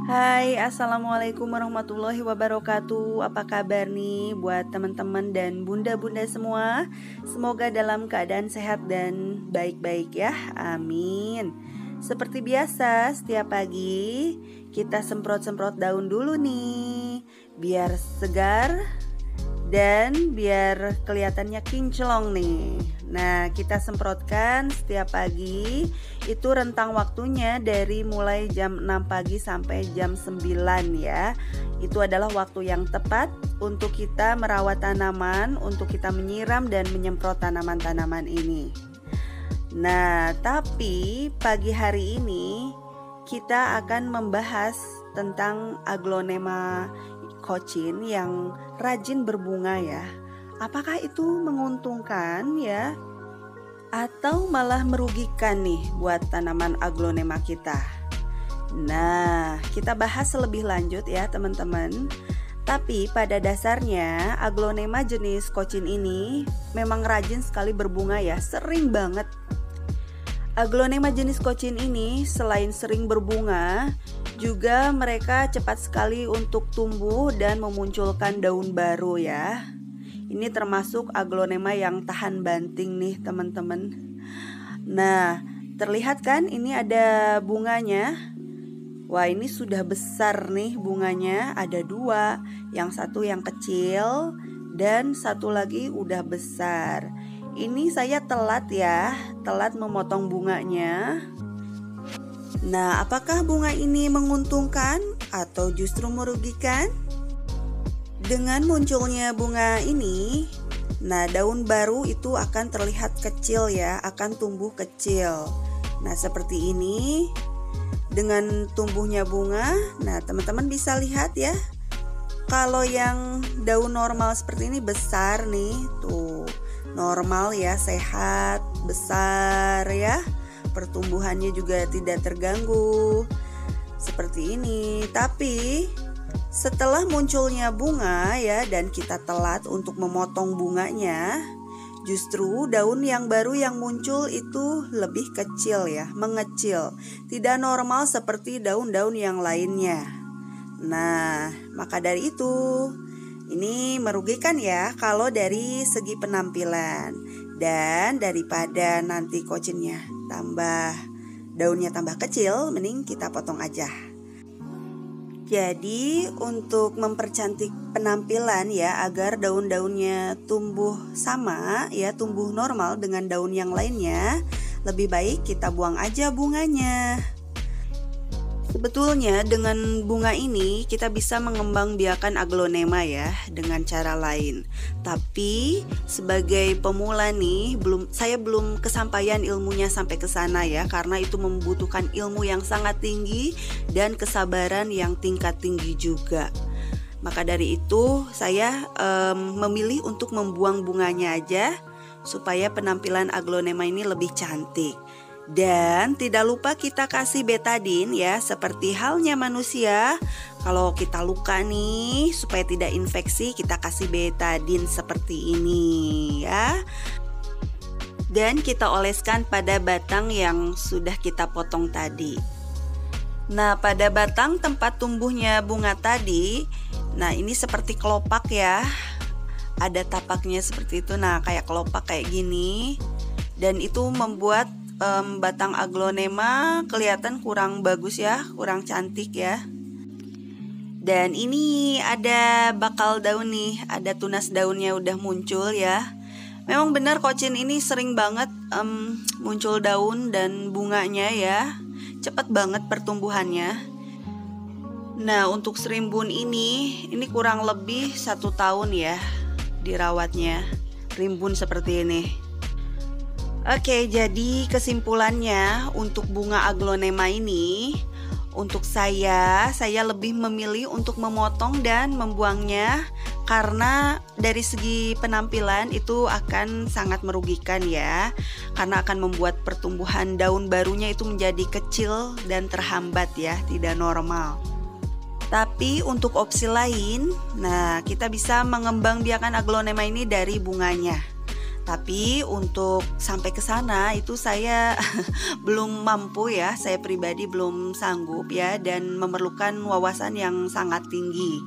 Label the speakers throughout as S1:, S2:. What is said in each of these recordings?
S1: Hai, Assalamualaikum warahmatullahi wabarakatuh. Apa kabar nih buat teman-teman dan bunda-bunda semua? Semoga dalam keadaan sehat dan baik-baik ya, amin. Seperti biasa, setiap pagi kita semprot-semprot daun dulu nih, biar segar dan biar kelihatannya kinclong nih. Nah, kita semprotkan setiap pagi. Itu rentang waktunya dari mulai jam 6 pagi sampai jam 9 ya. Itu adalah waktu yang tepat untuk kita merawat tanaman, untuk kita menyiram dan menyemprot tanaman-tanaman ini. Nah, tapi pagi hari ini kita akan membahas tentang Aglonema Cochin yang rajin berbunga ya. Apakah itu menguntungkan ya? Atau malah merugikan nih buat tanaman aglonema kita? Nah, kita bahas lebih lanjut ya teman-teman. Tapi pada dasarnya aglonema jenis Cochin ini memang rajin sekali berbunga ya, sering banget. Aglonema jenis Cochin ini selain sering berbunga, juga mereka cepat sekali untuk tumbuh dan memunculkan daun baru ya. Ini termasuk aglonema yang tahan banting nih teman-teman. Nah, terlihat kan ini ada bunganya. Wah, ini sudah besar nih bunganya, ada dua. Yang satu yang kecil dan satu lagi udah besar. Ini saya telat ya, telat memotong bunganya. Nah, apakah bunga ini menguntungkan atau justru merugikan? Dengan munculnya bunga ini, nah daun baru itu akan terlihat kecil ya, akan tumbuh kecil. Nah, seperti ini. Dengan tumbuhnya bunga, nah teman-teman bisa lihat ya. Kalau yang daun normal seperti ini besar nih, tuh. Normal ya, sehat, besar ya. Pertumbuhannya juga tidak terganggu. Seperti ini. Tapi setelah munculnya bunga ya dan kita telat untuk memotong bunganya, justru daun yang baru yang muncul itu lebih kecil ya, mengecil. Tidak normal seperti daun-daun yang lainnya. Nah, maka dari itu ini merugikan ya kalau dari segi penampilan. Dan daripada nanti Cochinnya daunnya tambah kecil, mending kita potong aja. Jadi untuk mempercantik penampilan ya, agar daun-daunnya tumbuh sama ya, tumbuh normal dengan daun yang lainnya, lebih baik kita buang aja bunganya. Sebetulnya dengan bunga ini kita bisa mengembangbiakan aglonema ya dengan cara lain. Tapi sebagai pemula nih, saya belum kesampaian ilmunya sampai ke sana ya, karena itu membutuhkan ilmu yang sangat tinggi dan kesabaran yang tingkat tinggi juga. Maka dari itu saya memilih untuk membuang bunganya aja supaya penampilan aglonema ini lebih cantik. Dan tidak lupa kita kasih betadin ya, seperti halnya manusia. Kalau kita luka nih, supaya tidak infeksi, kita kasih betadin seperti ini ya. Dan kita oleskan pada batang yang sudah kita potong tadi. Nah, pada batang tempat tumbuhnya bunga tadi, nah ini seperti kelopak ya. Ada tapaknya seperti itu, nah kayak kelopak kayak gini. Dan itu membuat batang aglonema kelihatan kurang bagus ya, kurang cantik ya. Dan ini ada bakal daun nih, ada tunas daunnya udah muncul ya. Memang benar Cochin ini sering banget muncul daun dan bunganya ya, cepat banget pertumbuhannya. Nah, untuk serimbun ini kurang lebih 1 tahun ya dirawatnya, rimbun seperti ini. Oke, jadi kesimpulannya untuk bunga aglonema ini, untuk saya lebih memilih untuk memotong dan membuangnya karena dari segi penampilan itu akan sangat merugikan ya, karena akan membuat pertumbuhan daun barunya itu menjadi kecil dan terhambat ya, tidak normal. Tapi untuk opsi lain, nah kita bisa mengembangbiakan aglonema ini dari bunganya. Tapi untuk sampai ke sana itu saya belum mampu ya, saya pribadi belum sanggup ya, dan memerlukan wawasan yang sangat tinggi.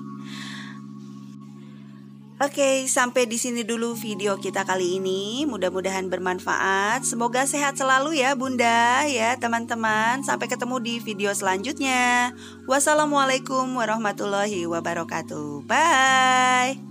S1: Oke, sampai di sini dulu video kita kali ini. Mudah-mudahan bermanfaat. Semoga sehat selalu ya Bunda, ya teman-teman. Sampai ketemu di video selanjutnya. Wassalamualaikum warahmatullahi wabarakatuh. Bye.